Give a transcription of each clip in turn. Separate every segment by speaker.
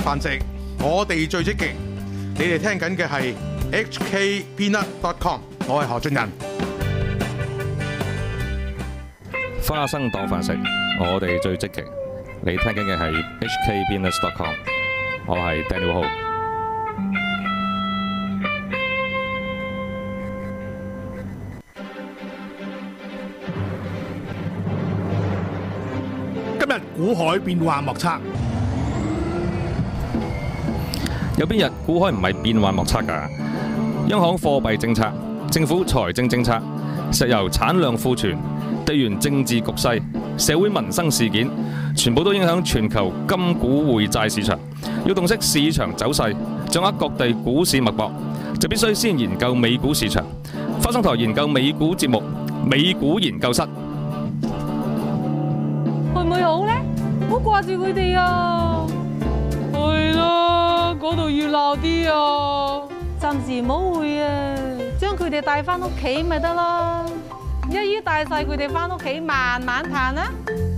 Speaker 1: 飯食，我哋最積極。你哋聽緊嘅係 hkpeanut.com， 我係何俊仁。
Speaker 2: 花生當飯食，我哋最積極。你聽緊嘅係 hkpeanuts.com， 我係 Daniel Ho。
Speaker 3: 今日股海變幻莫測，
Speaker 2: 有邊日股海唔係變幻莫測㗎？央行貨幣政策、政府財政政策、石油產量庫存、地緣政治局勢、社會民生事件，全部都影響全球金股匯債市場。要洞悉市場走勢，掌握各地股市脈搏，就必須先研究美股市場。花生台研究美股節目《美股研究室》。
Speaker 4: 會唔會好呢？好掛住佢哋啊！係啦，嗰度要鬧啲啊！暫時唔好會啊，將佢哋帶翻屋企咪得咯。一於帶晒佢哋翻屋企，慢慢嘆啦。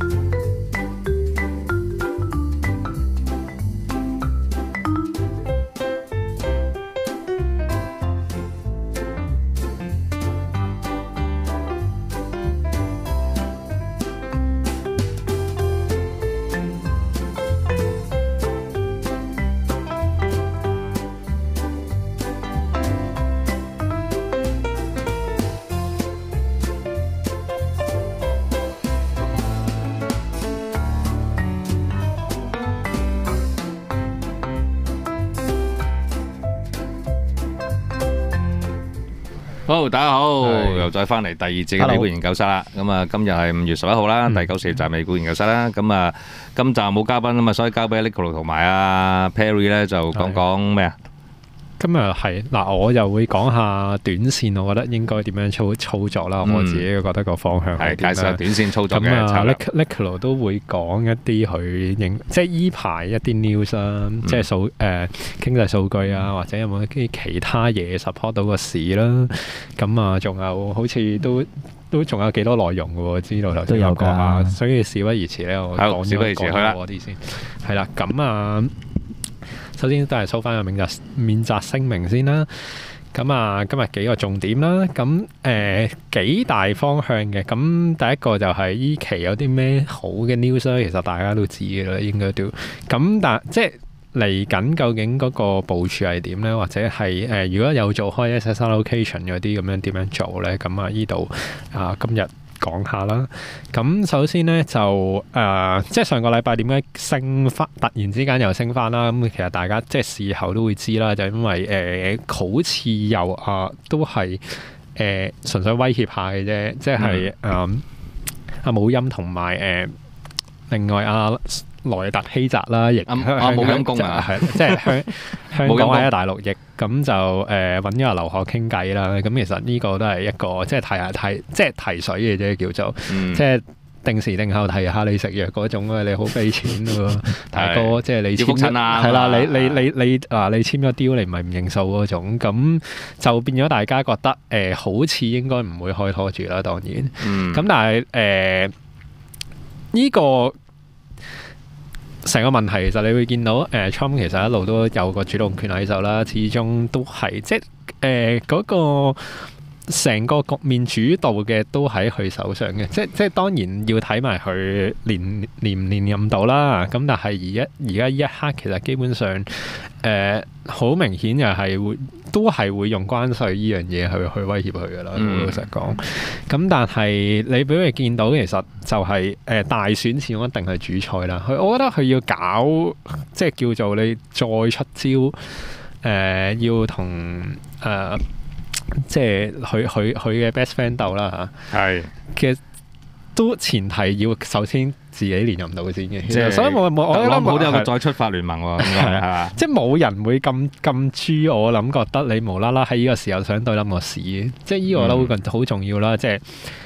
Speaker 2: 好，大家好，又再翻嚟第二節嘅美股研究室啦。咁啊，今日係5月11號啦，第94集美股研究室啦。咁啊，今集冇嘉賓啊嘛，所以交俾 Nicola 同埋阿 Perry 咧就講講咩啊？
Speaker 5: 今日係嗱，我又會講下短線，我覺得應該點樣操作啦。我自己覺得個方向係
Speaker 2: 介紹下短線操作嘅策略。
Speaker 5: Nicola 都會講一啲佢即係依排一啲 news 啦，即係經濟數據啊，或者有冇一啲其他嘢 support 到個市啦。咁啊，仲有好似都仲有幾多內容嘅喎，知道頭先有講下，所以事不宜遲咧，我講嗰啲先。係啦，咁啊。首先都係收翻個免責聲明先啦。咁啊，今日幾個重點啦。咁幾大方向嘅。咁第一個就係依期有啲咩好嘅 news 啦。其實大家都知嘅啦，應該都。咁但即係嚟緊，究竟嗰個部署係點咧？或者係如果有做開 asset allocation 嗰啲咁樣點樣做咧？咁啊，依度今日講下啦。咁首先咧就即係上個禮拜點解升翻，突然之間又升翻啦？咁其實大家即係事後都會知啦，就因為好似又都係純粹威脅下嘅啫，即係阿武音同埋另外萊特希澤啦，亦
Speaker 2: 冇陰功啊，
Speaker 5: 係即係香港喺大陸亦咁就揾咗阿劉鶴傾偈啦。咁其實呢個都係一個即係提水嘅啫，叫做即係定時定候提下你食藥嗰種啊。你好俾錢喎，大哥，即係你簽
Speaker 2: 係
Speaker 5: 啦，你簽咗 deal，你唔係唔認數嗰種，咁就變咗大家覺得好似應該唔會開拖住啦。當然，咁但係呢個。成個問題其實你會見到Trump 其實一路都有個主動權喺手啦，始終都係即係嗰個成個局面主導嘅都喺佢手上嘅，即係當然要睇埋佢連唔連任到啦。咁但係而家呢一刻其實基本上好明顯又係都係會用關稅呢樣嘢去威脅佢噶啦。老實講，咁但係你俾佢見到其實就係大選前一定係主菜啦。我覺得佢要搞即係叫做你再出招，要同即係佢嘅 best friend 鬥啦嚇。係，其實都前提要首先自己連任到先嘅，即係所以我覺得
Speaker 2: 冇都有個再出發聯盟喎，係嘛？
Speaker 5: 即係冇人會咁豬，我諗覺得你無啦啦喺呢個時候想對冧個市，即係呢個都好重要啦。即係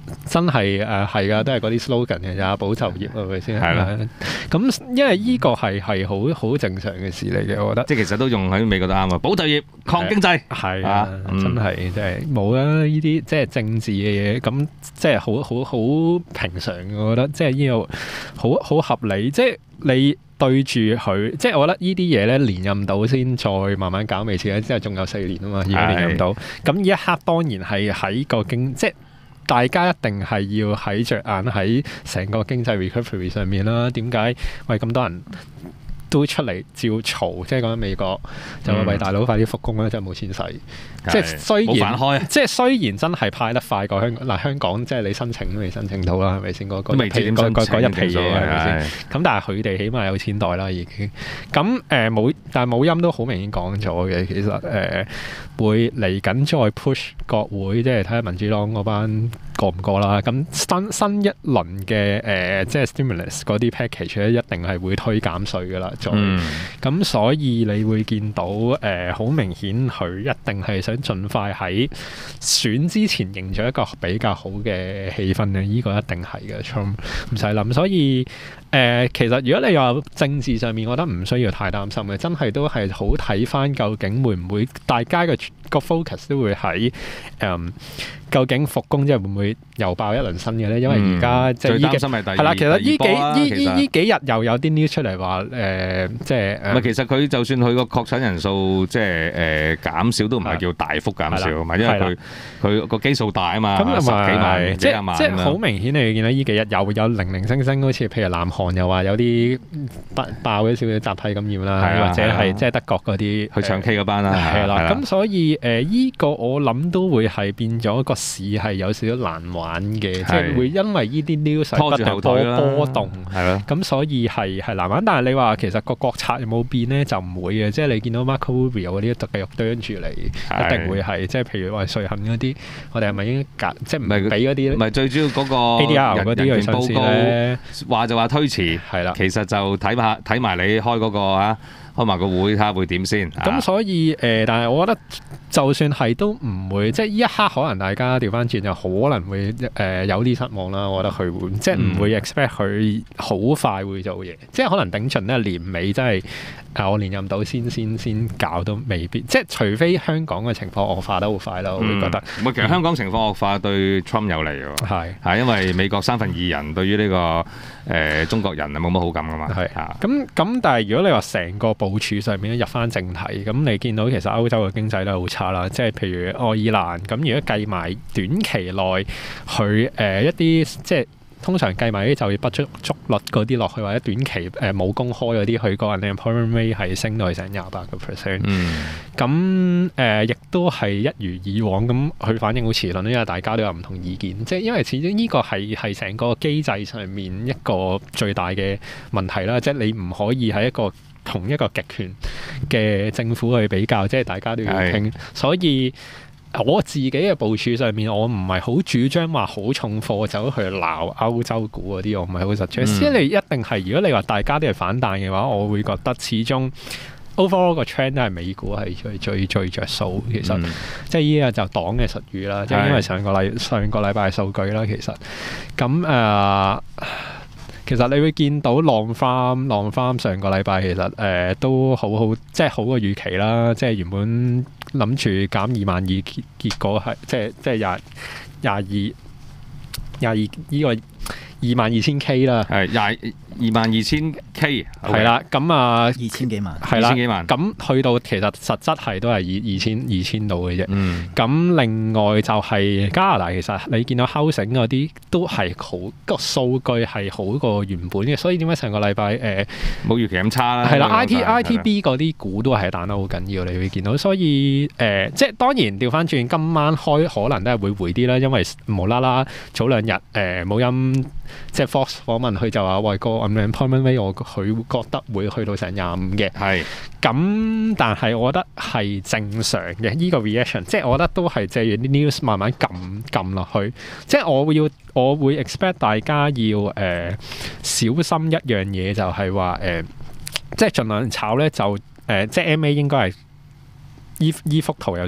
Speaker 5: 真係係噶，都係嗰啲 slogan 嘅咋，保就業係咪先？
Speaker 2: 係啦。
Speaker 5: 咁因為呢個係好正常嘅事嚟嘅，我覺得。
Speaker 2: 即係其實都用喺美國都啱啊！保就業、抗經濟，
Speaker 5: 係啊，真係即係冇啦呢啲即係政治嘅嘢，咁即係好平常嘅，我覺得即係呢個好合理，即係你。對住佢，即係我覺得呢啲嘢咧連任到先，再慢慢搞未遲咧，之後仲有4年啊嘛，如果連任到，咁呢一刻當然係喺個即係大家一定係要喺着眼喺成個經濟 recovery 上面啦。點解喂咁多人都出嚟照嘈？即係講緊美國就話喂大佬快啲復工啦，真係冇錢使。即係雖然真係派得快過香港嗱，香港即係你申請都未申請到啦，係咪先？嗰一批嘢係咪先？咁但係佢哋起碼有錢袋啦，已經。咁但係冇音都好明顯講咗嘅，其實會嚟緊再 push 國會，即係睇下民主黨嗰班過唔過啦。咁新一輪嘅即係 stimulus 嗰啲 package 咧，一定係會推減稅噶啦，咁所以你會見到好明顯佢一定係想盡快喺選之前營造一個比較好嘅氣氛嘅，呢個一定係嘅，Trump 唔使諗。所以其實如果你話政治上面，我覺得唔需要太擔心嘅，真係都係好睇翻究竟會唔會大家嘅個 focus 都會喺究竟復工之後會唔會又爆一輪新嘅咧？因為而家即係係啦，其實呢幾日又有啲 news 出嚟話即係
Speaker 2: 唔係其實佢就算佢個確診人數即係減少都唔係叫大幅減少啊嘛，因為佢個基數大啊嘛，
Speaker 5: 咁
Speaker 2: 10幾萬、幾廿萬，
Speaker 5: 即係好明顯你見到呢幾日又有零零星星，好似譬如南韓又話有啲爆咗少少集體感染啦，或者係即係德國嗰啲
Speaker 2: 去唱 K 嗰班啦，
Speaker 5: 係啦。咁所以依個我諗都會係變咗個市係有少少難玩嘅，即係會因為呢啲 news
Speaker 2: 拖住後腿啦，
Speaker 5: 波動
Speaker 2: 係咯。
Speaker 5: 咁所以係難玩，但係你話其實個國策有冇變咧？就唔會嘅，即係你見到 Marco Rubio 嗰啲繼續啄住嚟，一定會係即係譬如話稅肯嗰啲，我哋係咪應該即係唔係俾嗰啲？
Speaker 2: 唔係最主要嗰個
Speaker 5: ADR 嗰啲嘅報告話
Speaker 2: 就話推遲，係啦，其實就睇埋你開嗰個開埋個會睇下會點先。
Speaker 5: 咁所以但係我覺得就算係都唔會，即係呢一刻可能大家調翻轉就可能會有啲失望啦。我覺得佢會即係唔會 expect 佢好快會做嘢，即係可能頂盡咧年尾真係我連任到先搞都未必，即係除非香港嘅情況惡化得好快啦，我會覺得。
Speaker 2: 其實香港情況惡化對 Trump 有利喎，係因為美國2/3人對於呢個中國人係冇乜好感噶嘛。係咁，但係如果你話成個部署上面入翻正題，咁你見到其實歐洲嘅經濟都好差啦，即係譬如愛爾蘭咁，如果計埋短期內佢一啲即係通常計埋啲就業不足率嗰啲落去，或者短期冇公開嗰啲，佢個 unemployment rate 係升到去成28%。咁亦都係一如以往咁，佢反應好遲鈍，因為大家都有唔同意見，即係因為始終呢個係成個機制上面一個最大嘅問題啦，即係你唔可以喺同一個極權嘅政府去比較，即係大家都要傾，所以。我自己嘅部署上面，我唔係好主張話好重貨走去鬧歐洲股嗰啲，我唔係好實際。即係你一定係，如果你話大家都係反彈嘅話，我會覺得始終 overall 個 trend 都係美股係最着數。其實即係依個就黨嘅術語啦，即係因為上個禮拜嘅數據啦，其實咁其實你會見到浪翻上個禮拜其實都好即係好過預期啦，即係原本諗住減22,000，結果係即係22呢個22,000 K 啦，係22,000 K
Speaker 5: 係啦，咁
Speaker 6: 2000幾萬
Speaker 5: 係啦，咁去到其實實質係都係2,000度嘅啫。咁另外就係加拿大，其實你見到 housing 嗰啲都係好個數據係好過原本嘅，所以點解上個禮拜
Speaker 2: 冇預期咁差啦？
Speaker 5: 係啦，ITB 嗰啲股都係彈得好緊要，你會見到。所以即係當然調翻轉，今晚開可能都係會回啲啦，因為無啦啦早兩日冇音。即係 Fox 訪問佢就話喂，個 unemployment rate 佢覺得會去到成25嘅，係咁，但係我覺得係正常嘅呢個 reaction， 即係我覺得都係借住啲 news 慢慢撳落去，即係我會 expect 大家要小心一樣嘢，就係話即係盡量炒咧就即係 MA 應該係依幅圖有少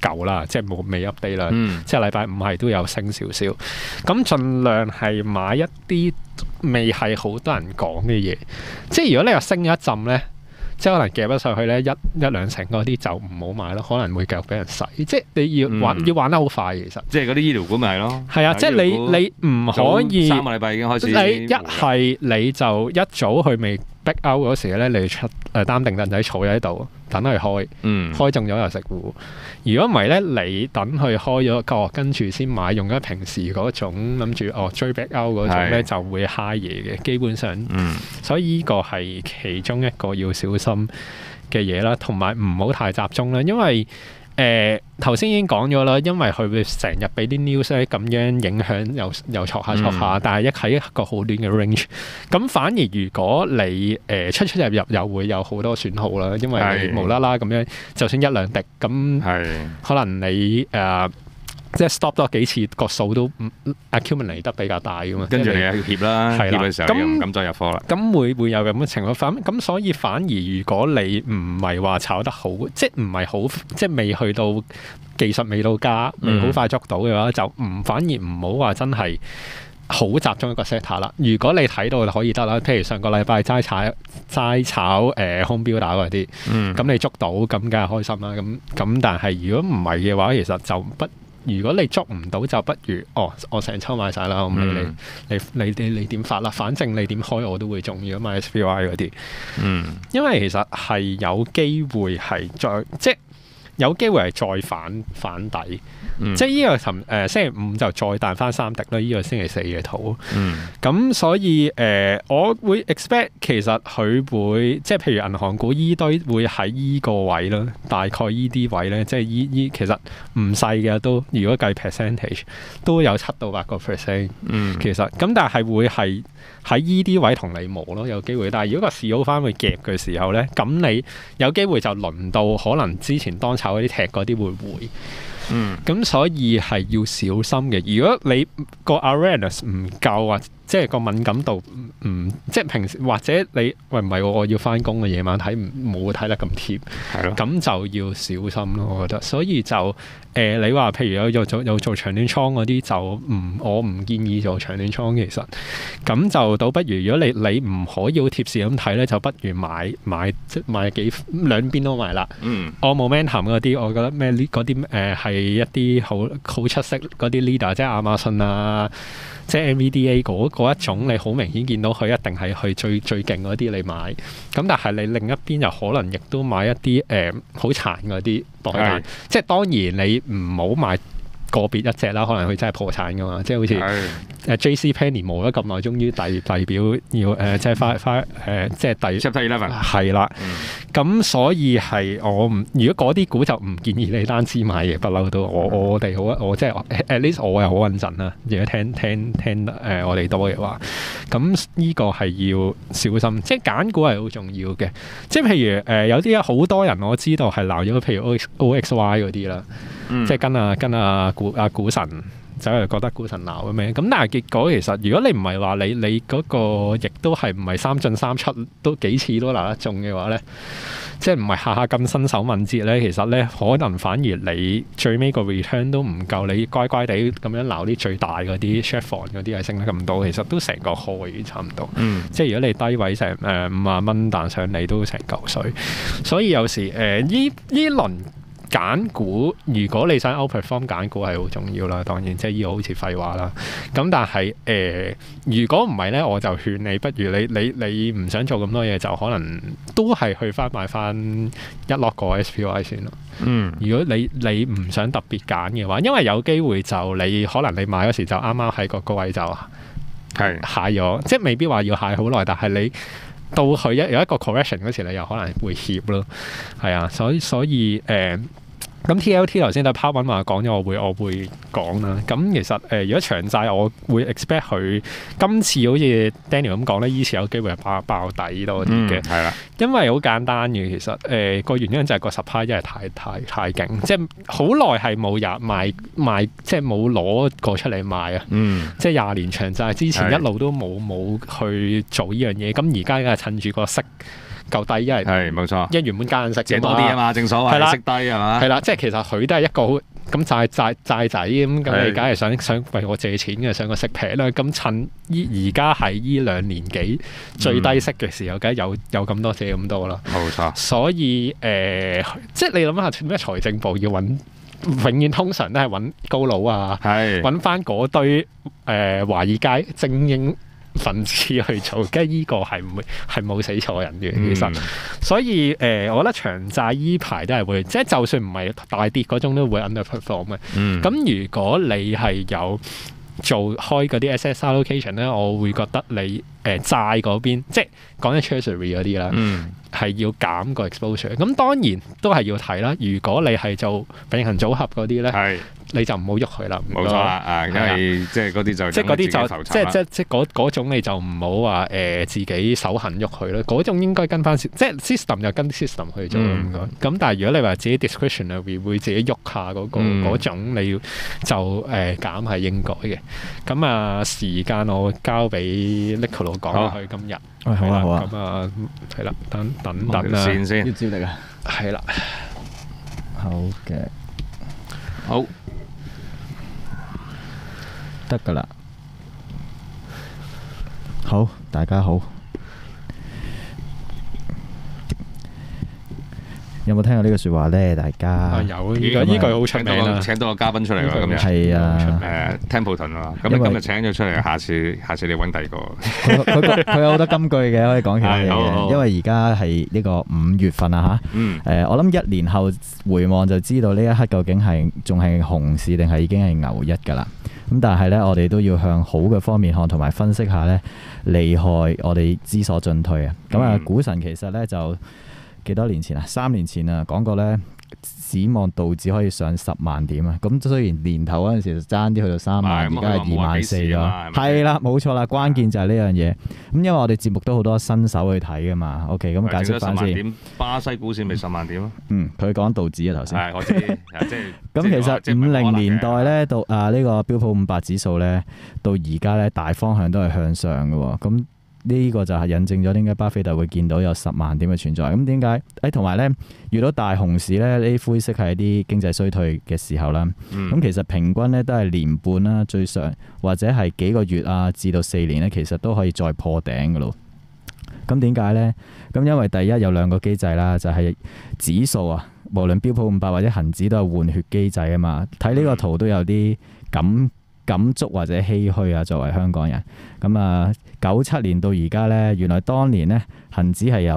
Speaker 5: 舊啦，即係未 update 啦。
Speaker 2: 嗯
Speaker 5: 即係禮拜五係都有升少少，咁盡量係買一啲未係好多人講嘅嘢。即係如果你話升一陣咧，即係可能夾咗上去咧一兩成嗰啲就唔好買咯，可能會繼續俾人洗。即係你要玩得好快，其實。
Speaker 2: 即係嗰啲醫療股咪係咯。
Speaker 5: 係啊，即係你唔可以
Speaker 2: 3個禮拜已經開始。
Speaker 5: 你一係你就一早佢未逼歐嗰時咧，你出擔定凳仔坐喺度等佢開，開中咗又食糊。如果唔係咧，你等佢開咗個跟住先買，用咗平時嗰種諗住追逼歐嗰種咧，就會嗨嘢嘅。基本上，所以呢個係其中一個要小心嘅嘢啦，同埋唔好太集中啦，因為頭先已經講咗啦，因為佢會成日俾啲 news 咧咁樣影響，又戳下，但係喺一個好短嘅 range。咁反而如果你出入又會有好多損耗啦，因為你無啦啦咁樣，就算一兩滴咁，可能你即係 stop 多幾次，個數都 accumulate 得比較大噶嘛。跟住你又協啦，協嘅時候又唔敢再入貨啦。咁會有咁嘅情況。咁所以反而如果你唔係話炒得好，即係唔係好，即係未去到技術未到家，未好快捉到嘅話，就反而唔好話真係好集中一個 sector 啦。如果你睇到就可以得啦，譬如上個禮拜齋炒home builder 嗰啲，咁你捉到咁梗係開心啦。咁但係如果唔係嘅話，其實就如果你捉唔到，就不如我成抽買晒啦，我唔理你點發啦，反正你點開我都會中。如果買 SPY 嗰啲，因為其實係有機會係即係有機會係再反底。即係呢個星期五就再彈翻3滴啦，呢個星期四嘅圖。咁所以我會 expect 其實佢會即係譬如銀行股依堆會喺依個位啦，大概依啲位咧，即係其實唔細嘅都，如果計 percentage 都有7到8個 percent。其實咁但係會係喺依啲位同你磨咯，有機會。但係如果個市好翻會夾嘅時候咧，咁你有機會就輪到可能之前當炒嗰啲踢嗰啲會回。咁所以係要小心嘅。如果你個 awareness 唔夠啊，即係個敏感度唔即係平時或者你唔係我要翻工嘅夜晚睇冇睇得咁貼，係咯，咁就要小心咯。我覺得，所以就你話譬如有做長短倉嗰啲就我唔建議做長短倉。其實咁就倒不如如果你唔可以好貼士咁睇咧，就不如買兩邊都買啦。我 momentum 嗰啲，我覺得咩嗰啲係一啲好出色嗰啲 leader， 即係亞馬遜啊，即係 NVDA 嗰一種，你好明顯見到佢一定係去最勁嗰啲你買。咁但係你另一邊又可能亦都買一啲好殘嗰啲代彈，即係當然你唔好買個別一隻啦，可能佢真係破產噶嘛，即係好似JC Penney 磨咗咁耐，終於遞表要即係即係第 Chapter 11係啦。咁所以係如果嗰啲股就唔建議你單支買嘅，不嬲都我哋好我即係 at least 我又好穩陣啦。如果聽我哋多嘅話，咁呢個係要小心，即係揀股係好重要嘅。即係譬如有啲好多人我知道係鬧咗，譬如 OXY 嗰啲啦。即係跟股神走嚟覺得股神鬧咁樣，咁但係結果其實如果你唔係話你嗰個亦都係唔係3進3出都幾次都鬧得中嘅話咧，即係唔係下下咁新手敏捷咧，其實咧可能反而你最尾個 return 都唔夠，你乖乖地咁樣鬧啲最大嗰啲 share 房嗰啲係升得咁多，其實都成個開差唔多。即係如果你低位成5萬蚊彈上嚟都成嚿水，所以有時呢輪揀股，如果你想 outperform 揀股係好重要啦，當然即係呢個好似廢話啦。咁但係如果唔係咧，我就勸你不如你唔想做咁多嘢，就可能都係去買翻一落個 SPY 先咯。如果你唔想特別揀嘅話，因為有機會就你可能你買嗰時就啱啱喺個高位就係蟹咗，即係未必話要蟹好耐，但係你到佢有一個 correction 嗰時，你又可能會怯咯。係啊，所以咁 TLT 頭先都 part 1話講咗，我會講啦。咁其實如果長債，我會 expect 佢今次好似 Daniel 咁講咧，依次有機會係爆底多啲嘅。係啦，因為好簡單嘅，其實個原因就係個 supply 真係太勁，即係好耐係冇賣，即係冇攞過出嚟賣啊。即係20年長債之前一路都冇去做呢樣嘢，咁而家梗係趁住個息夠低，因為
Speaker 2: 係冇錯，
Speaker 5: 原本加緊息
Speaker 2: 借多啲啊嘛，正所謂
Speaker 5: 係啦
Speaker 2: 息低係嘛？
Speaker 5: 係啦，即係其實佢都係一個好咁債仔咁，你梗係想為我借錢嘅，想個息平啦。咁趁而家係呢2年幾最低息嘅時候，梗係有咁多借咁多啦。
Speaker 2: 冇錯，
Speaker 5: 所以即係你諗下咩財政部要揾，永遠通常都係揾高佬啊，揾翻嗰堆華爾街精英分子去做，跟住依個係冇死錯人嘅，其實。所以我覺得長債依排都係會，即係就算唔係大跌嗰種都會 underperform 嘅。咁如果你係有做開嗰啲 asset allocation 咧，我會覺得你債嗰邊，即係講緊 treasury 嗰啲啦，係要減個 exposure。咁當然都係要睇啦。如果你係做平衡組合嗰啲咧，你就唔好喐佢啦。
Speaker 2: 冇錯啦，因為即係嗰啲就
Speaker 5: 即係嗰啲就即係嗰種你就唔好話自己手痕喐佢咯。嗰種應該跟翻即係 system 就跟 system 去做咁講。咁但係如果你話自己 discretionary 會自己喐下嗰種，你要就減係應該嘅。咁啊，時間我交俾 Nicola 講落去今日。
Speaker 6: 好啊好啊。
Speaker 5: 咁啊係啦，等啊。
Speaker 2: 線先。
Speaker 6: 要接力啊。
Speaker 5: 係啦。
Speaker 6: 好嘅。
Speaker 2: 好。
Speaker 6: 得㗎啦。好，大家好。有冇聽過呢個説話咧？大家
Speaker 5: 有呢句好出名啦。
Speaker 2: 請到個嘉賓出嚟喎，今日
Speaker 6: 係啊
Speaker 2: ，Templeton 啊，咁你今日請咗出嚟，下次你揾第二個。
Speaker 6: 佢有好多金句嘅，可以講其他嘢嘅。因為而家係呢個5月份啊嚇。我諗1年後回望就知道呢一刻究竟係仲係熊市定係已經係牛一㗎啦。咁但係咧，我哋都要向好嘅方面看，同埋分析下咧利害，我哋知所進退啊。咁啊，股神其實咧就幾多年前啊？3年前啊，講過咧，指望道指可以上10萬點啊。咁雖然年頭嗰陣時就爭啲去到3萬，而家係24000咗。係啦，冇錯啦，關鍵就係呢樣嘢。咁因為我哋節目都好多新手去睇噶嘛。OK， 咁解釋翻先。
Speaker 2: 巴西股市咪10萬點咯。
Speaker 6: 佢講道指啊頭先。
Speaker 2: 係，我知。即係
Speaker 6: 咁其實50年代咧到呢個標普500指數咧，到而家咧大方向都係向上嘅喎。咁呢個就係印證咗點解巴菲特會見到有10萬點嘅存在。咁點解？同埋咧遇到大熊市咧，呢啲灰色係一啲經濟衰退嘅時候啦。咁其實平均咧都係年半啦，最上或者係幾個月啊，至到4年咧，其實都可以再破頂嘅咯。咁點解咧？咁因為第一有2個機制啦，就係指數啊，無論標普500或者恒指都有換血機制啊嘛。睇呢個圖都有啲感觸或者唏噓啊，作為香港人。咁啊，97年到而家呢，原來當年呢恒指係有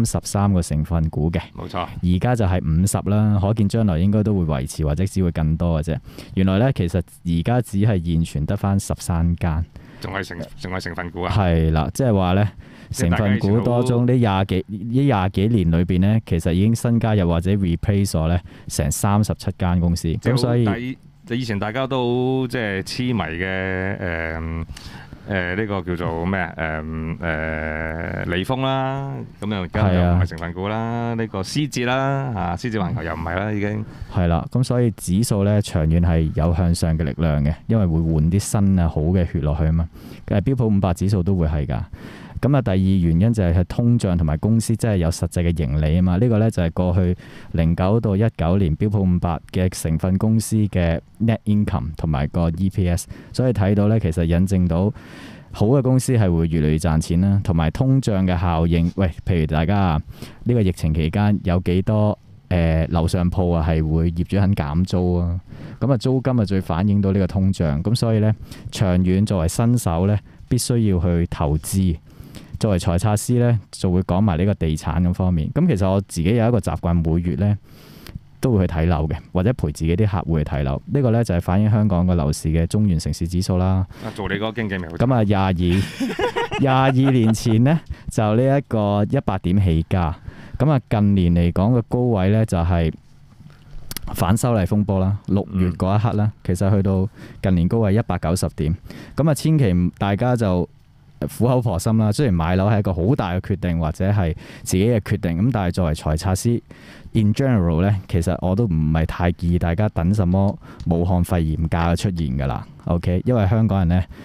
Speaker 6: 33個成分股嘅，
Speaker 2: 冇錯。
Speaker 6: 而家就係50啦，可見將來應該都會維持或者只會更多嘅啫。原來呢，其實而家只係現存得翻13間，仲係成分股啊？係啦，即係話呢，成分股當中呢廿幾年裏邊呢，其實已經新加入或者 replace 咗呢成37間公司。咁所以
Speaker 2: 以前大家都即係痴迷嘅呢個叫做咩利豐啦，咁又而家又唔係成分股啦。呢個思捷啦，思捷環球又唔係啦，已經
Speaker 6: 係啦。咁所以指數咧長遠係有向上嘅力量嘅，因為會換啲新啊好嘅血落去啊嘛。標普500指數都會係㗎。咁啊，第二原因就係通脹同埋公司真係有實際嘅盈利啊嘛。呢個咧就係過去09到19年標普500嘅成分公司嘅 net income 同埋個 EPS， 所以睇到咧其實引證到好嘅公司係會越嚟越賺錢啦，同埋通脹嘅效應。喂，譬如大家啊，呢個疫情期間有幾多樓上鋪啊係會業主肯減租啊？咁啊租金啊最反映到呢個通脹。咁所以咧長遠作為新手咧必須要去投資。作為財策師咧，就會講埋呢個地產咁方面。咁其實我自己有一個習慣，每月咧都會去睇樓嘅，或者陪自己啲客戶去睇樓。呢個咧就係反映香港個樓市嘅中原城市指數啦。
Speaker 2: 做你嗰個經紀咪好。
Speaker 6: 咁啊22年前呢，就呢一個100點起家。咁啊近年嚟講嘅高位咧就係反修例風波啦，6月嗰一刻啦，其實去到近年高位190點。咁啊千祈大家就苦口婆心啦，雖然買樓係一個好大嘅決定，或者係自己嘅決定，咁但係作為財策師 in general 咧，其實我都唔係太建議大家等什麼武漢肺炎假嘅出現㗎啦。OK，因為香港人咧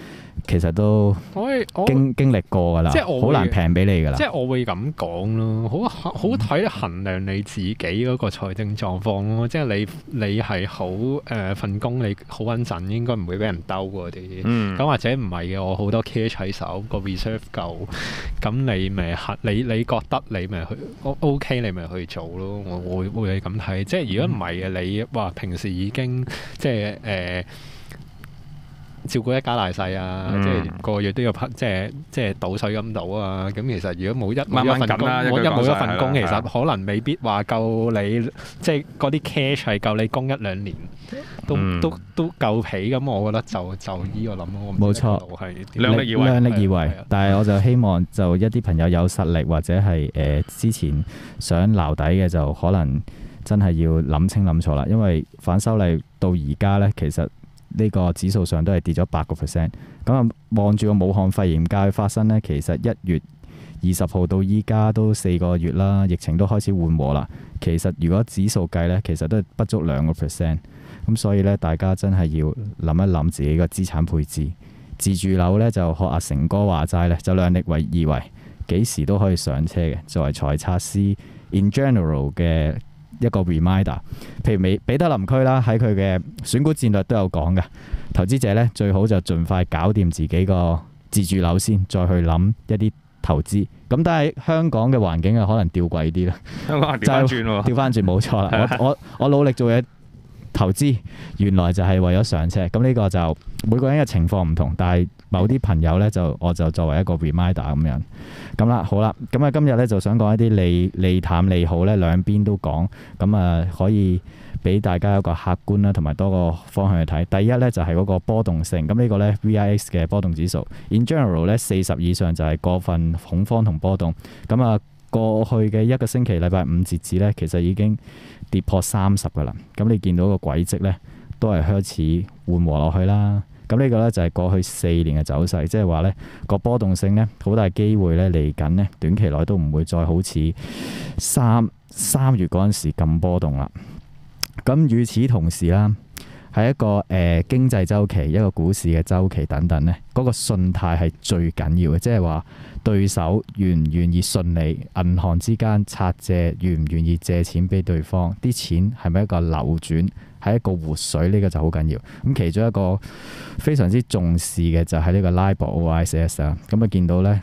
Speaker 6: 其實都
Speaker 5: 我
Speaker 6: 經歷過㗎啦，
Speaker 5: 即係我
Speaker 6: 好難平俾你㗎啦
Speaker 5: 即。係我會咁講咯，好睇衡量你自己嗰個財政狀況咯。即係你係好份工你好穩陣，應該唔會俾人兜嗰啲。咁或者唔係嘅，我好多 cash 喺手，個 reserve 夠，咁你咪你覺得你咪去 OK，你咪去做咯。我會咁睇。即係如果唔係嘅，你話平時已經即係照顧一家大細啊，即係個月都要即係倒水咁倒啊。咁其實如果冇一份工，冇一份工，其實可能未必話夠你，即係嗰啲 cash 係夠你供1-2年，都夠皮。咁我覺得就依個諗咯。
Speaker 6: 冇錯，
Speaker 2: 量力
Speaker 6: 而為。但係我就希望就一啲朋友有實力或者係之前想撈底嘅，就可能真係要諗清諗楚啦。因為反修例到而家呢，其實呢個指數上都係跌咗8%。咁啊，望住個武漢肺炎界發生呢，其實1月20號到依家都4個月啦，疫情都開始緩和啦。其實如果指數計呢，其實都係不足2%。咁所以呢，大家真係要諗一諗自己個資產配置。自住樓呢，就學阿成哥話齋呢，就量力而為，幾時都可以上車嘅。作為財策師 in general 嘅一個 reminder， 譬如彼得林區啦，喺佢嘅選股戰略都有講嘅，投資者呢，最好就盡快搞掂自己個自住樓先，再去諗一啲投資。咁但係香港嘅環境啊，可能吊詭啲啦。
Speaker 2: 香港係調翻轉喎，
Speaker 6: 調翻轉冇錯啦。我努力做嘢投資，原來就係為咗上車。咁呢個就每個人嘅情況唔同，但係某啲朋友呢，我就作為一個 reminder 咁樣。咁啦，好啦，咁啊今日呢，就想講一啲利淡利好呢，兩邊都講，咁啊可以俾大家一個客觀啦，同埋多個方向去睇。第一呢，就係嗰個波動性，咁呢個呢 VIX 嘅波動指數 in general 呢40以上就係過分恐慌同波動。咁啊過去嘅一個星期禮拜五截止呢，其實已經跌破30㗎啦。咁你見到個軌跡呢，都係開始緩和落去啦。咁呢個呢，就係過去4年嘅走勢，即係話呢個波動性呢，好大機會呢嚟緊呢短期內都唔會再好似三月嗰陣時咁波動啦。咁與此同時啦，係一個經濟週期、一個股市嘅週期等等呢，嗰個信貸係最緊要嘅，即係話對手願唔願意信你，銀行之間拆借願唔願意借錢俾對方，啲錢係咪一個流轉，係一個活水，呢個就好緊要。咁其中一個非常之重視嘅就係呢個 LIBOR/OIS 啦。咁啊見到呢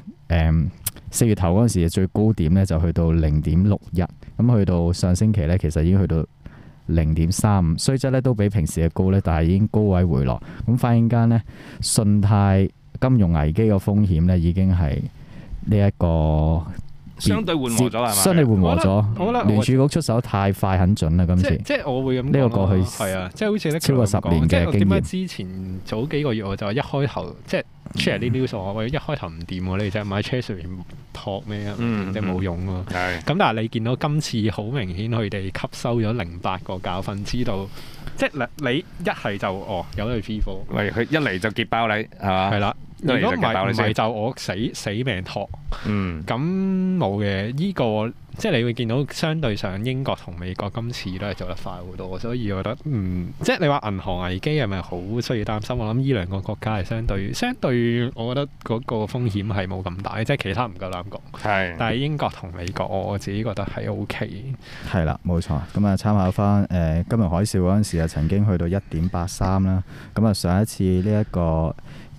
Speaker 6: ，4月頭嗰陣時嘅最高點呢，就去到0.61，咁去到上星期呢，其實已經去到0.35，雖則咧都比平時嘅高咧，但係已經高位回落。咁忽然間呢，信貸金融危機嘅風險呢，已經係呢一個
Speaker 2: 相對緩和咗係嘛？
Speaker 6: 相對緩和咗。聯儲局出手太快很準啦，今次。
Speaker 5: 即係我會咁講。
Speaker 6: 呢個過去
Speaker 5: 係啊，即係好似
Speaker 6: 超過10年嘅經驗。
Speaker 5: 即係點解之前早幾個月我就話一開頭即係 share 啲 news 我話一開頭唔掂喎，你就買 Treasury 托咩啊？即係冇用喎。咁但係你見到今次好明顯，佢哋吸收咗08個教訓，知道即係你一係就有得去 P4。
Speaker 2: 喂，佢一嚟就結爆你係嘛？
Speaker 5: 係啦。如果唔係就我死命托，咁冇嘅。依個即係你會見到相對上英國同美國今次都係做得快好多，所以我覺得即係你話銀行危機係咪好需要擔心？我諗依兩個國家係相對，我覺得嗰個風險係冇咁大，即係其他唔夠膽講。係，但係英國同美國我自己覺得係 OK。係啦，冇錯。咁啊，參考翻金融海嘯嗰陣時啊，曾經去到1.83啦。咁啊，上一次呢一個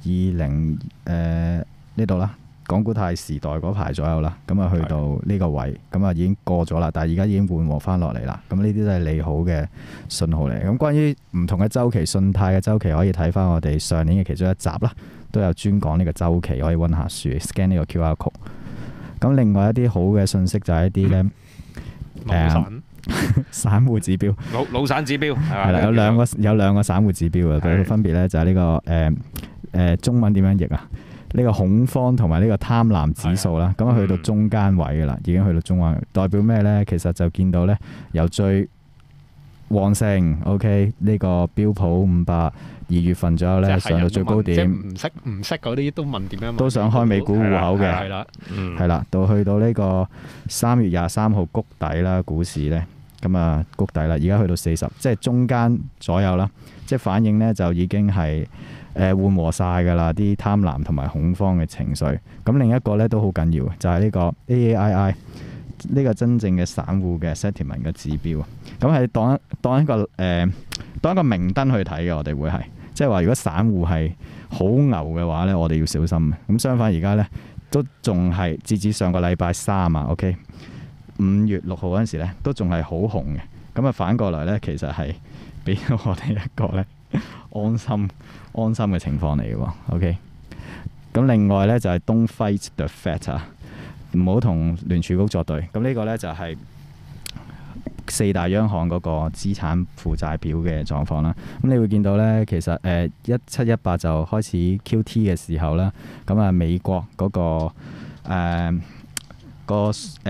Speaker 5: 20呢度啦，港股泰時代嗰排左右啦，咁啊去到呢個位，咁啊已經過咗啦，但係而家已經緩和翻落嚟啦。咁呢啲都係利好嘅信號嚟。咁關於唔同嘅週期、信貸嘅週期，可以睇翻我哋上年嘅其中一集啦，都有專講呢個週期，可以溫下書 scan 呢個 QR code。咁另外一啲好嘅信息就係一啲呢散戶指標，
Speaker 2: 老散指標係
Speaker 5: 啦，
Speaker 6: 有兩個散戶指標嘅，佢分別呢就係呢個中文點樣譯啊？呢個恐慌同埋呢個貪婪指數啦，咁去到中間位嘅啦，已經去到中間位，代表咩呢？其實就見到呢，由最旺盛 ，OK 呢個標普500 2月份左右呢，上到最高點，唔識嗰啲都問點樣，都想開美股戶口嘅，係啦，到去到呢個3月23號谷底啦，股市呢。 咁啊谷底啦，而家去到40，即係中間左右啦，即係反應呢，就已經係緩和晒㗎啦，啲貪婪同埋恐慌嘅情緒。咁另一個呢都好緊要嘅，就係呢個 AAII 呢個真正嘅散戶嘅 sentiment 嘅指標。咁係當一個明燈去睇嘅，我哋會係即係話，如果散戶係好牛嘅話呢，我哋要小心。咁相反而家呢，都仲係截至上個禮拜3啊 ，OK， 5月6號嗰陣時呢都仲係好紅嘅。咁啊反過來呢，其實係俾咗我哋一個呢安心嘅情況嚟嘅喎 ，OK。咁另外呢，就係 Don't fight the Fed 啊，唔好同聯儲局作對。咁呢個呢，就係4大央行嗰個資產負債表嘅狀況啦。咁你會見到呢，其實17、18就開始 QT 嘅時候啦。咁啊美國嗰個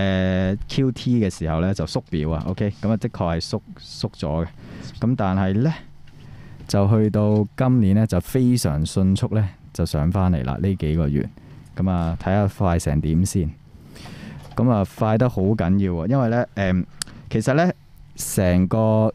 Speaker 6: QT 嘅時候呢，就縮表啊。OK， 咁啊的確係縮咗嘅。咁但係呢，就去到今年呢，就非常迅速呢，就上翻嚟啦。呢幾個月咁啊睇下快成點先。咁啊快得好緊要啊，因為呢。其實呢，成個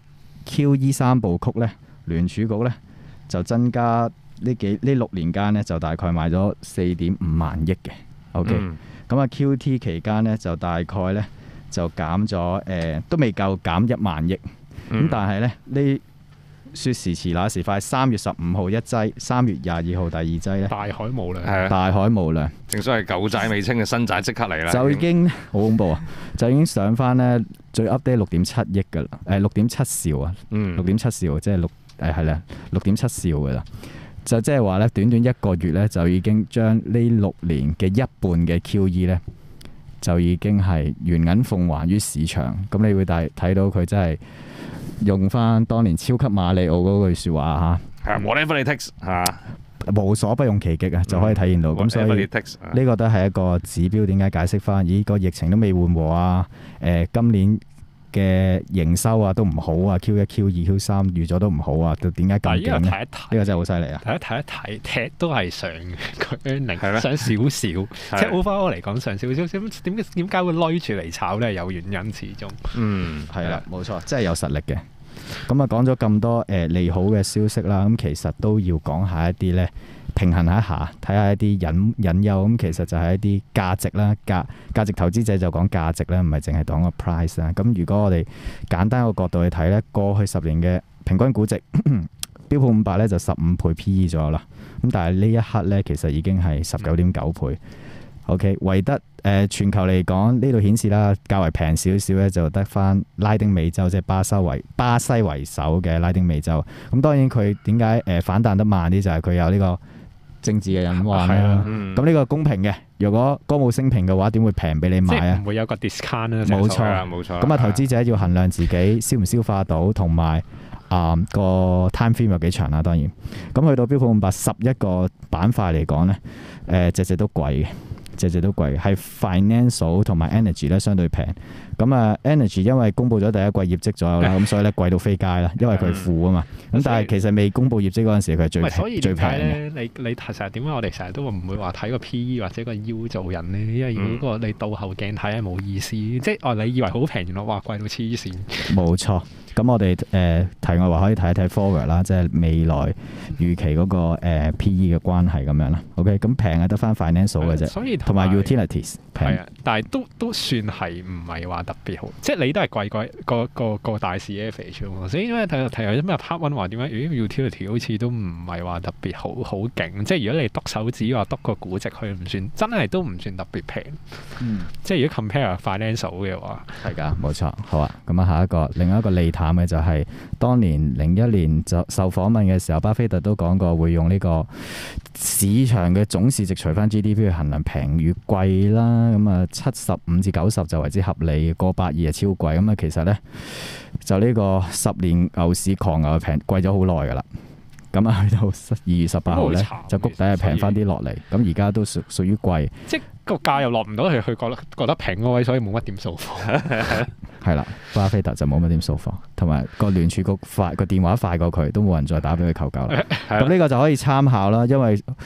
Speaker 6: QE 3部曲呢，聯儲局呢就增加呢6年間呢，就大概買咗4.5萬億嘅。OK，咁啊 QT 期間呢，就大概呢就減咗都未夠減1萬億。咁但係呢說時遲那時快，3月15號一劑，3月22號第二劑呢，
Speaker 5: 大海無量，
Speaker 6: 大海無量，
Speaker 2: 正所謂舊債未清嘅新債即刻嚟啦，
Speaker 6: 就已經好恐怖啊！就已經上翻呢最 update 6.7億㗎啦，6.7兆啊，6.7兆即係係啦，6.7兆㗎啦，就即係話呢，短短1個月呢，就已經將呢6年嘅一半嘅 QE 呢，就已經係原銀奉還於市場。咁你會睇到佢真係用翻當年超級馬里奧嗰句説話嚇
Speaker 2: ，whatever it takes 嚇，
Speaker 6: 無所不用其極啊，就可以體現到。咁所以呢個都係一個指標，點解解釋翻？咦，個疫情都未緩和啊！今年嘅營收啊都唔好啊 ，Q1、Q2、Q3 預咗都唔好啊，點解咁勁呢？呢個真係好犀利啊！
Speaker 5: 睇踢都係上佢 earning 上少少，即係 overall 嚟講上少少，點解會攞住嚟炒咧？有原因始終。
Speaker 6: 係啦，冇錯，真係有實力嘅。咁啊，講咗咁多利好嘅消息啦，咁其實都要講下一啲咧，平衡一下，睇下一啲隱憂。咁其實就係一啲價值啦，價值投資者就講價值啦，唔係淨係講個 price 啦。咁如果我哋簡單個角度去睇咧，過去10年嘅平均估值，標普500咧就15倍 PE 左右啦。咁但係呢一刻咧，其實已經係19.9倍。OK， 唯得全球嚟講，呢度顯示啦，較為平少少咧，就得翻拉丁美洲，即係巴西為首嘅拉丁美洲。咁當然佢點解反彈得慢啲，就係佢有呢個政治嘅隱患啦。咁呢個公平嘅，如果歌舞升平嘅話，點會平俾你買啊？
Speaker 5: 唔會有個 discount 啊？
Speaker 6: 冇錯，冇錯。咁啊，投資者要衡量自己消唔消化到，同埋個 time frame 有幾長啦。當然，咁去到標普500 11個板塊嚟講咧，隻隻都貴嘅。隻都貴，係 financial 同埋 energy 咧相對平。咁啊 energy 因為公布咗第一季業績左右啦，咁所以咧貴到飛街啦，因為佢負啊嘛。咁但係其實未公布業績嗰陣時，佢係最平嘅。
Speaker 5: 你成日點解我哋成日都唔會話睇個 PE 或者個 U 做人呢？因為如果你倒後鏡睇係冇意思，即係你以為好平，原來哇貴到黐線。冇
Speaker 6: 錯。咁我哋題外話可以睇一睇 forward 啦，即係未來預期嗰個PE 嘅關係咁樣啦。OK， 咁平係得翻 financial 嘅啫，同埋 utilities 平。係啊，
Speaker 5: 但係都算係唔係話特別好，即係你都係貴個大市 average 喎。所以因為睇有咩 part one 話點解utility 好似都唔係話特別好勁，即係如果你篤手指話篤個估值，佢唔算真係都唔算特別平。即係如果 compare financial 嘅話，
Speaker 6: 係㗎，冇錯。好啊，咁啊另一個利淡嘅就係當年01年就受訪問嘅時候，巴菲特都講過會用呢個市場嘅總市值除翻 GDP 去衡量平與貴啦。咁啊75至90就為之合理，過120係超貴。咁啊其實呢，就呢個10年牛市狂牛平貴咗好耐㗎啦。咁啊去到2月18號呢，就谷底係平翻啲落嚟。咁而家都屬於貴，
Speaker 5: 即個價又落唔到去，佢覺得平嗰位，所以冇乜點掃貨。
Speaker 6: 係啦，巴菲特就冇乜點掃貨，同埋個聯儲局個電話快過佢，都冇人再打俾佢求救啦。咁呢個就可以參考啦，因為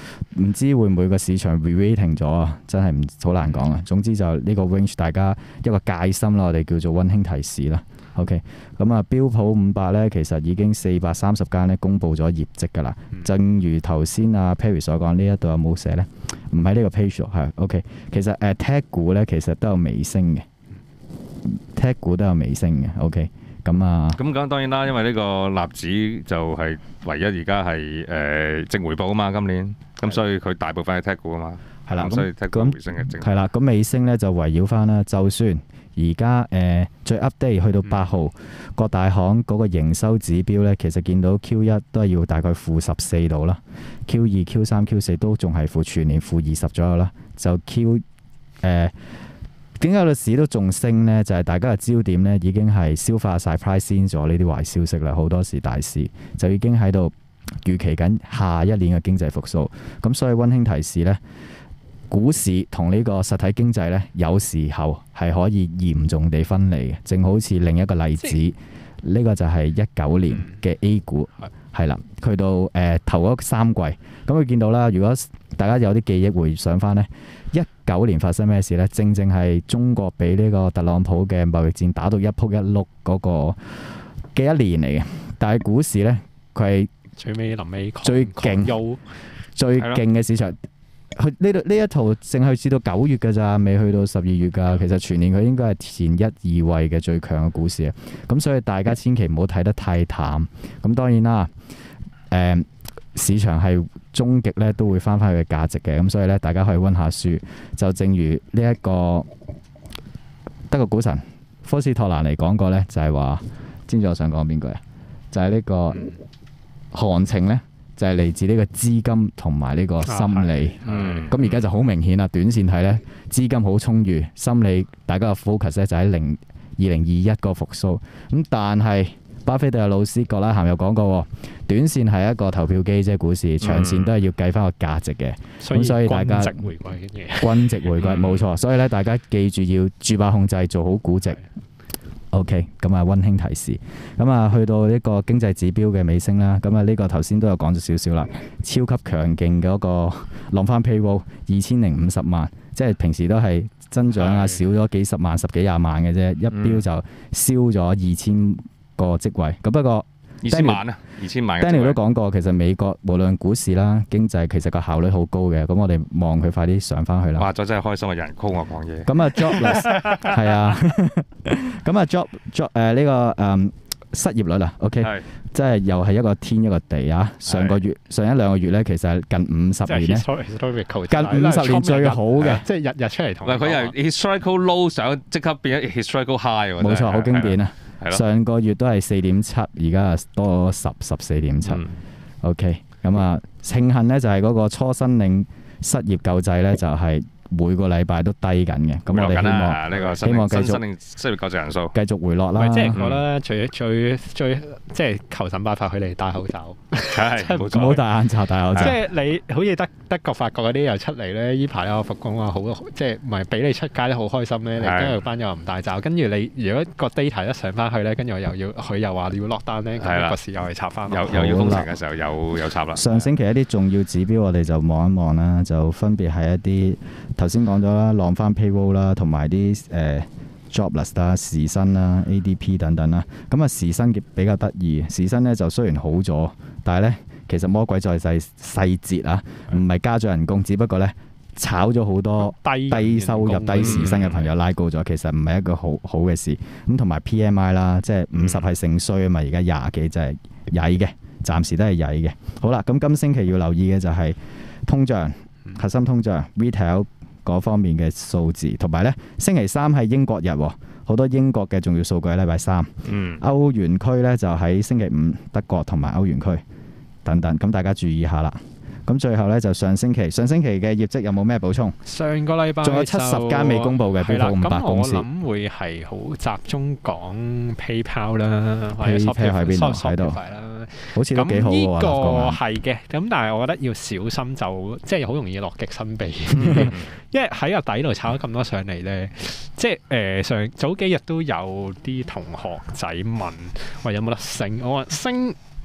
Speaker 6: 唔知會唔會個市場 re-rating 咗啊？真係唔好難講啊。總之就呢個 range 大家一個戒心啦，我哋叫做溫馨提示啦。OK， 咁啊標普500咧，其實已經430間咧公佈咗業績㗎啦。正如頭先阿 Perry 所講，呢一度有冇寫咧？唔喺呢個 page 度係 OK。其實tech 股咧其實都有微升嘅，tech 股都有微升嘅。OK， 咁啊。
Speaker 2: 咁當然啦，因為呢個納指就係唯一而家係正回報啊嘛，今年咁所以佢大部分係 tech 股啊嘛。係啦，所以 tech 股回升嘅正。係啦，
Speaker 6: 咁微升咧就圍繞翻啦，就算。而家最 update 去到8號，各大行嗰個營收指標咧，其實見到 Q1 都係要大概-14度啦 ，Q2、Q3、Q4 都仲係全年-20左右啦。就點解個市都仲升呢？就係大家嘅焦點咧已經係消化晒 price in 咗呢啲壞消息啦。好多時大市就已經喺度預期緊下一年嘅經濟復甦。咁所以溫馨提示咧。股市同呢個實體經濟呢，有時候係可以嚴重地分離嘅，正好似另一個例子，呢個就係19年嘅 A 股，係啦，去到頭嗰3季，咁佢見到啦，如果大家有啲記憶回想翻呢，19年發生咩事呢？正正係中國俾呢個特朗普嘅貿易戰打到一仆一碌嗰個嘅一年嚟嘅，但係股市呢，佢係
Speaker 5: 最尾臨尾
Speaker 6: 最勁嘅市場。佢呢一圖淨係至到9月㗎咋，未去到12月㗎。其實全年佢應該係前1、2位嘅最強嘅股市啊。咁所以大家千祈唔好睇得太淡。咁當然啦，市場係終極咧都會翻返去嘅價值嘅。咁所以咧，大家可以溫下書。就正如呢一個德國股神科斯托蘭尼講過咧，就係話，知唔知我想講邊個啊？就係呢個行情咧。就係嚟自呢個資金同埋呢個心理，咁而家就好明顯啦。短線睇呢，資金好充裕，心理大家嘅 focus 咧就喺2021個復甦。咁但係巴菲特嘅老師葛拉咸又講過，短線係一個投票機啫，股市長線都係要計翻個價值嘅。咁所以大家均值回歸嘅嘢，均值回歸冇錯。所以咧，大家記住要注碼控制，做好估值。OK， 咁啊溫馨提示，咁啊去到呢個經濟指標嘅尾聲啦，咁啊呢個頭先都有講咗少少啦，超級強勁嘅嗰個浪翻 payroll 2050萬，即係平時都係增長啊少咗幾十萬、10幾20萬嘅啫，一標就燒咗2000個職位，咁不過
Speaker 2: 2000萬啊，2000萬。
Speaker 6: Daniel 都講過，其實美國無論股市啦、經濟，其實個效率好高嘅。咁我哋望佢快啲上翻去啦。
Speaker 2: 哇！真係開心啊！有人 call 我講嘢。
Speaker 6: 咁啊 jobless 係啊，咁啊 job 呢個失業率啊 ，OK， 即係又係一個天一個地啊。上一兩個月咧，其實近50年咧，近50年最好嘅，
Speaker 5: 即係日日出嚟同。
Speaker 2: 嗱，佢由 historical low 想即刻變咗 historical high 喎。
Speaker 6: 冇錯，好經典啊！上個月都係4.7，而家多14.7。OK， 咁啊，慶幸咧就係嗰個初申領失業救濟咧，就係每個禮拜都低緊嘅。咁我哋希望繼續
Speaker 2: 申領失業救濟人數
Speaker 6: 繼續回落啦。
Speaker 5: 即係覺得最即係求神拜佛，佢哋戴口罩，
Speaker 6: 唔好戴眼罩，戴口罩。
Speaker 5: 即係你好似德國、法國嗰啲又出嚟咧，依排我復工話好，即係唔係俾你出街都好開心咧？你跟住班友又唔戴罩，跟住你如果個 data 一上翻去咧，跟住佢又話要落單咧，咁個市又係插翻，
Speaker 2: 又要封城嘅時候又插啦。
Speaker 6: 上星期一啲重要指標我哋就望一望啦，就分別係一啲頭先講咗啦，浪翻 payroll 啦，同埋啲jobless 啦、時薪啦、ADP 等等啦。咁啊時薪比較得意，時薪咧就雖然好咗，但係咧其實魔鬼在細節啊，唔係加咗人工，只不過咧炒咗好多低收入、低時薪嘅朋友拉高咗，其實唔係一個好嘅事。咁同埋 PMI 啦，即係50係盛衰啊嘛，而家20幾就係曳嘅，暫時都係曳嘅。好啦，咁今星期要留意嘅就係通脹、核心通脹、retail 嗰方面嘅數字，同埋咧星期三係英國日，好多英國嘅重要數據喺禮拜3。歐元區咧就喺星期5，德國同埋歐元區等等，咁大家注意下啦。咁最後咧就上星期嘅業績有冇咩補充？
Speaker 5: 上個禮拜
Speaker 6: 仲有70間未公佈嘅標普500公司。
Speaker 5: 咁我諗會係好集中講 PayPal 啦
Speaker 6: ，PayPal 喺邊度？喺度。好似都幾好喎。
Speaker 5: 呢個係嘅，咁但係我覺得要小心，就即係好容易樂極生悲，因為喺個底度炒咗咁多上嚟咧，即係早幾日都有啲同學仔問，話有冇得升？我話升。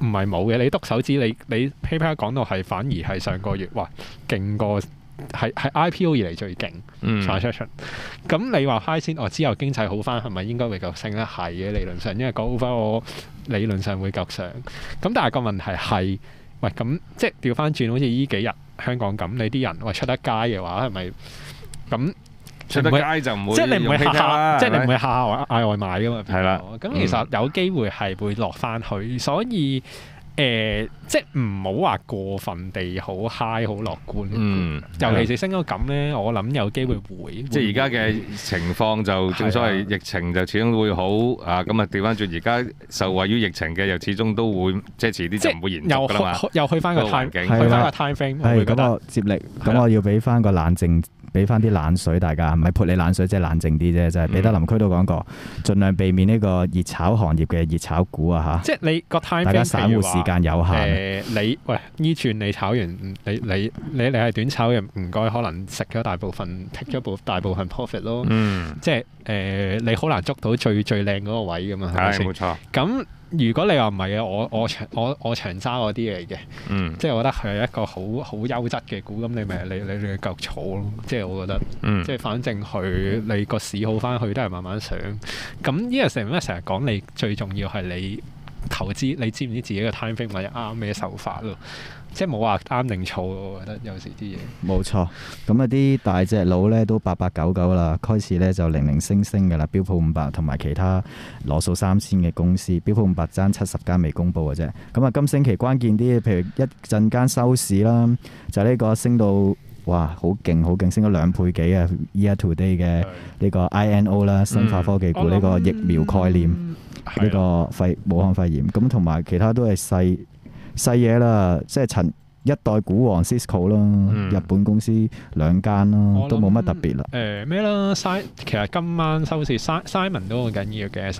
Speaker 5: 唔係冇嘅，你篤手指你 PayPal 講到係反而係上個月哇勁過係 IPO 以嚟最勁 transaction。咁你話 high 先，之後經濟好翻係咪應該會夠升咧？係嘅，理論上，因為講翻我理論上會夠上。咁但係個問題係，喂咁即係調翻轉，好似呢幾日香港咁，你啲人喂出得街嘅話係咪咁？
Speaker 2: 出得街就唔會，
Speaker 5: 即係你唔會下下，即係你唔會下下嗌外賣噶嘛。
Speaker 2: 係啦，
Speaker 5: 咁其實有機會係會落翻去，所以即係唔好話過分地好 high 好樂觀。尤其是升到咁咧，我諗有機會會。即
Speaker 2: 係而家嘅情況就正所謂疫情就始終會好啊，咁啊調翻轉，而家受惠於疫情嘅又始終都會即係遲啲就唔會延續㗎啦嘛。
Speaker 5: 又去翻個 time，去翻個 time frame。
Speaker 6: 係咁我接力，咁我要俾翻個冷靜。俾翻啲冷水大家，唔係潑你冷水，即係冷靜啲啫。就係彼得林區都講過，盡量避免呢個熱炒行業嘅熱炒股啊嚇。
Speaker 5: 即係你個 time，
Speaker 6: 大家散戶時間有限。
Speaker 5: 你喂依轉你炒完，你係短炒嘅，唔該可能食咗大部分 take 咗大部分 profit 咯。即係你好難捉到最靚嗰個位㗎嘛。係
Speaker 2: 冇錯。
Speaker 5: 咁如果你話唔係嘅，我長揸嗰啲嚟嘅，即係我覺得佢係一個好優質嘅股，咁你咪你繼續坐咯。即係我覺得，即係反正你個市好翻去都係慢慢上。咁呢個成日講你最重要係你投資，你知唔知自己嘅 time frame 或者啱咩手法咯？即係冇話啱定錯，我覺得有時啲嘢。冇錯，
Speaker 6: 咁啊啲大隻佬咧都8899啦，開始咧就零零星星嘅啦。標普500同埋其他攞數3000嘅公司，標普500爭70間未公佈嘅啫。咁啊今星期關鍵啲，譬如一陣間收市啦，就呢個升到哇好勁，升咗2倍幾啊 ！Year to day 嘅呢個 INO 啦，生化科技股呢個疫苗概念，呢個武漢肺炎，咁同埋其他都係細嘢啦，即係一代股王 Cisco 咯，日本公司2間咯，都冇乜特別啦。
Speaker 5: 咩啦？其實今晚收市 Simon 都好緊要嘅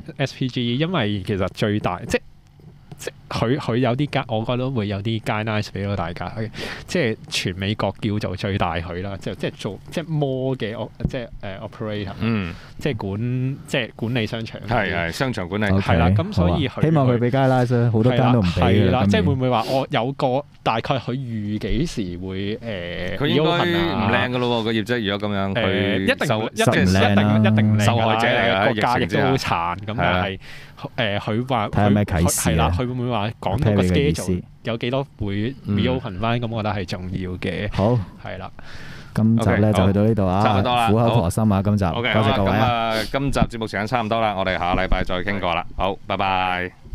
Speaker 5: SPG， 因為其實最大即佢有啲我覺得會有啲 guidelines 俾到大家嘅，即係全美國叫做最大佢啦，即係做即係 more 嘅即係operator，即係管理商場，
Speaker 2: 係商場管理
Speaker 5: 係啦。咁所以
Speaker 6: 希望佢俾 guidelines，好多間都唔俾嘅啦。
Speaker 5: 即係會唔會話我有個大概佢預幾時會
Speaker 2: 佢應該唔靚嘅咯喎個業績，如果咁樣佢
Speaker 5: 一定
Speaker 2: 受害者嚟嘅，
Speaker 5: 個價亦都好殘咁，但係佢話
Speaker 6: 睇下咩啟示
Speaker 5: 係啦，佢會唔會話講到個 schedule 有幾多會 reopen 翻？咁我覺得係重要嘅。好係啦，
Speaker 6: 今集咧就去到呢度啊，
Speaker 2: 差唔多啦，
Speaker 6: 苦口婆心啊，今集多謝各位。
Speaker 2: 咁今集節目時間差唔多啦，我哋下個禮拜再傾過啦。好，拜拜。